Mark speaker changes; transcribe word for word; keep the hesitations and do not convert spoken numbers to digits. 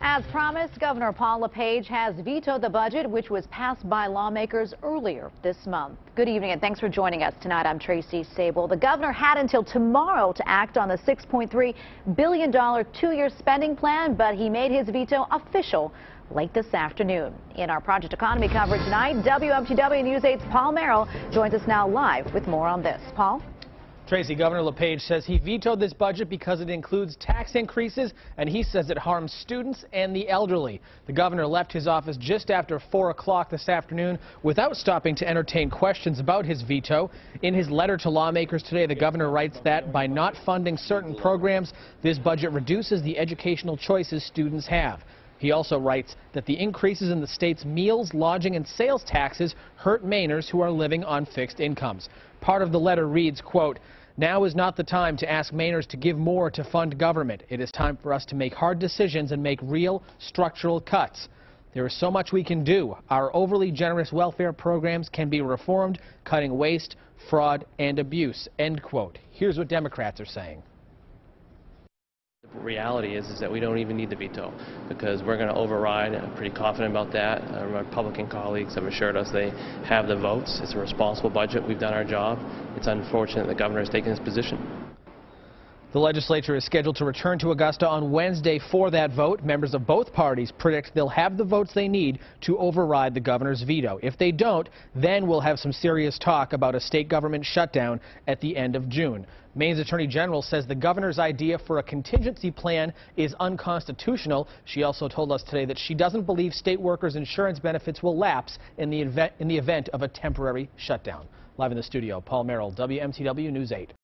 Speaker 1: As promised, Governor Paul LePage has vetoed the budget, which was passed by lawmakers earlier this month. Good evening and thanks for joining us tonight. I'm Tracy Sable. The governor had until tomorrow to act on the six point three billion dollar two-year spending plan, but he made his veto official late this afternoon. In our Project Economy coverage tonight, W M T W News eight's Paul Merrill joins us now live with more on this. Paul?
Speaker 2: Tracy, Governor LePage says he vetoed this budget because it includes tax increases, and he says it harms students and the elderly. The governor left his office just after four o'clock this afternoon without stopping to entertain questions about his veto. In his letter to lawmakers today, the governor writes that by not funding certain programs, this budget reduces the educational choices students have. He also writes that the increases in the state's meals, lodging, and sales taxes hurt Mainers who are living on fixed incomes. Part of the letter reads, quote, "Now is not the time to ask Mainers to give more to fund government. It is time for us to make hard decisions and make real structural cuts. There is so much we can do. Our overly generous welfare programs can be reformed, cutting waste, fraud, and abuse." End quote. Here's what Democrats are saying.
Speaker 3: The reality is, is that we don't even need the veto because we're going to override. I'm pretty confident about that. Uh, my Republican colleagues have assured us they have the votes. It's a responsible budget. We've done our job. It's unfortunate the governor has taken this position.
Speaker 2: The legislature is scheduled to return to Augusta on Wednesday for that vote. Members of both parties predict they'll have the votes they need to override the governor's veto. If they don't, then we'll have some serious talk about a state government shutdown at the end of June. Maine's Attorney General says the governor's idea for a contingency plan is unconstitutional. She also told us today that she doesn't believe state workers' insurance benefits will lapse in the event, in the event of a temporary shutdown. Live in the studio, Paul Merrill, W M T W News eight.